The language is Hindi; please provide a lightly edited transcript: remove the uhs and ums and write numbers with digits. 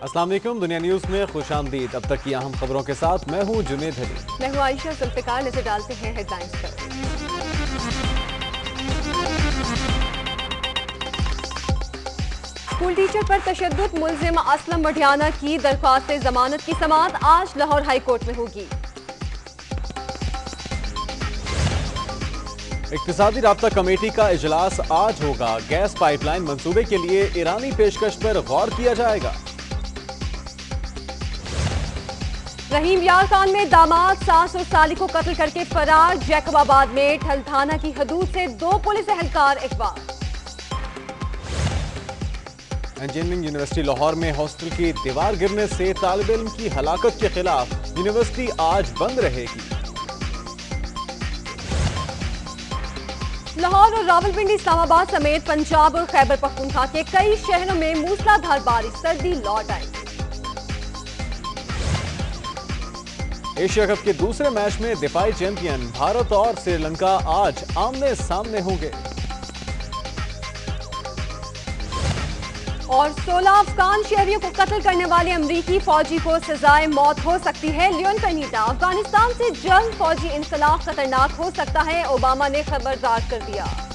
अस्सलाम वालेकुम, दुनिया न्यूज में खुशामदीद। अब तक की अहम खबरों के साथ मैं हूं जुनेद अली। मैं हूं आयशा जुल्फिकार। नजर डालते हैं हेडलाइंस पर। स्कूल टीचर पर तशद्दुद मुल्जिम असलम मढ़ियाना की दरख्वास्त जमानत की समाअत आज लाहौर हाई कोर्ट में होगी। इक्तिसादी राब्ता कमेटी का इजलास आज होगा। गैस पाइपलाइन मंसूबे के लिए ईरानी पेशकश पर गौर किया जाएगा। रहीम यार खान में दामाद सास और साली को कत्ल करके फरार। जैकबाबाद में ठलथाना की हदूद से 2 पुलिस एहलकार अगवा। इंजीनियरिंग यूनिवर्सिटी लाहौर में हॉस्टल की दीवार गिरने से तालिब इल्म की हलाकत के खिलाफ यूनिवर्सिटी आज बंद रहेगी। लाहौर और रावलपिंडी, इस्लामाबाद समेत पंजाब और खैबर पख्तूनख्वा के कई शहरों में मूसलाधार बारिश, सर्दी लौट आई। एशिया कप के दूसरे मैच में दिफाई चैंपियन भारत और श्रीलंका आज आमने सामने होंगे। और 16 अफगान शहरियों को कत्ल करने वाले अमरीकी फौजी को सजाए मौत हो सकती है। लियोन पेनीटा, अफगानिस्तान से जल्द फौजी इंसलाख खतरनाक हो सकता है, ओबामा ने खबरदार कर दिया।